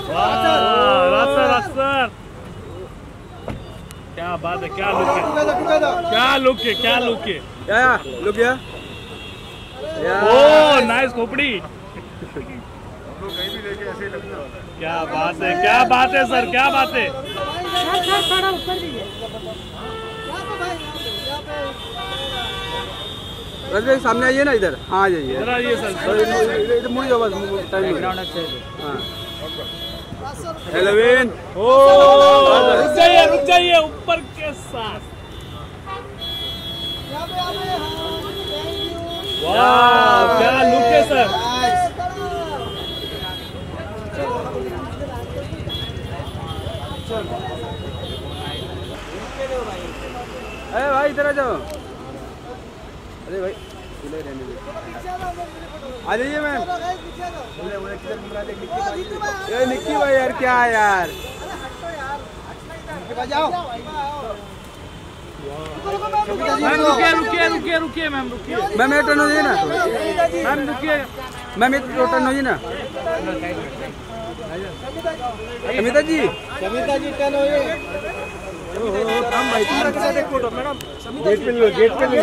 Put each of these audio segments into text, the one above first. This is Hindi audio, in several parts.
सर क्या बात है, क्या लुक है, क्या लुक है, क्या लुक है, क्या लुक है। ओ नाइस खोपड़ी, क्या बात है, क्या बात है सर, क्या बात है। बस भाई सामने आइए ना, इधर हाँ जाइए, इधर आइए सर, इधर मुड़ जाओ बस, टाइम हाँ। हेलोवीन, ओ रुक जाइए ऊपर के साथ। वाह क्या लुक है सर। अरे भाई इधर आ जाओ, अरे भाई आ जाइए मैम। निक्की भाई यार क्या यार, रुकिए मैम, रुकिए मैम एक टर्न होइए ना, मैम रुकिए मैम एक टर्न होइए ना। समिता जी टर्न होइए। हम भाई एक फोटो मैडम, गेट पे लो, गेट पे लो,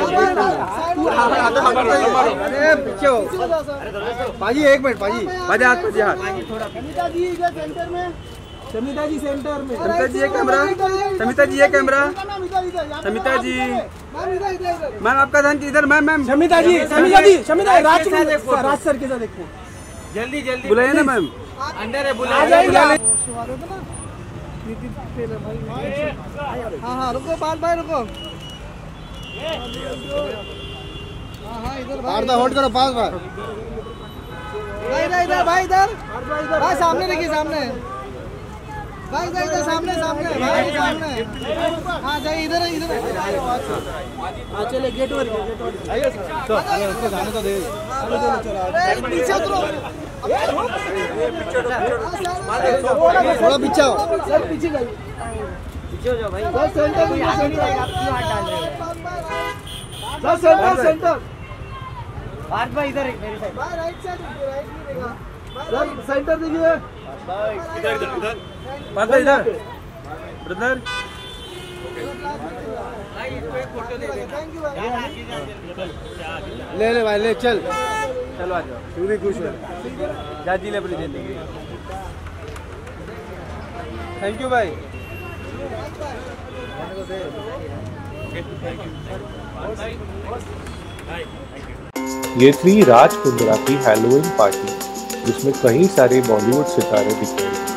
अरे पीछे हो पाजी, एक मिनट पाजी, पाजी हाथ, पाजी हाथ। समिता जी सेंटर में, समिता जी सेंटर में, समिता जी ये कैमरा, समिता जी ये कैमरा, समिता जी मैम आपका ध्यान इधर, ma'am ma'am Samita ji, Samita ji, Samita Raj sir के साथ देखो, जल्दी जल्दी बुलाइए ना मैम, अंदर है बुलाइए। हाँ हाँ रुको बाल भाई रुको, हाँ इधर होल्ड करो, पास बार इधर भाई, इधर भाई सामने देखिए, सामने भाई इधर सामने, सामने भाई सामने, हाँ जाइए इधर इधर। हाँ चलिए गेट वर, आइए तो उसको जाने तो दे, पीछे उतरो, थोड़ा पीछे हो सर, पीछे जाइए, पीछे हो जाओ भाई, सेंटर सेंटर सेंटर बात भाई इधर मेरे साइड, भाई राइट साइड, राइट मिलेगा सर, सेंटर देखिए, इधर इधर इधर बात भाई इधर ब्रदर, ले ले भाई ले, चल चलो आ जाओ, तू भी खुश हो, जाजी ले अपनी जिंदगी। थैंक यू भाई। ये थी राज कुंद्रा की हैलोवीन पार्टी, जिसमें कई सारे बॉलीवुड सितारे दिखे।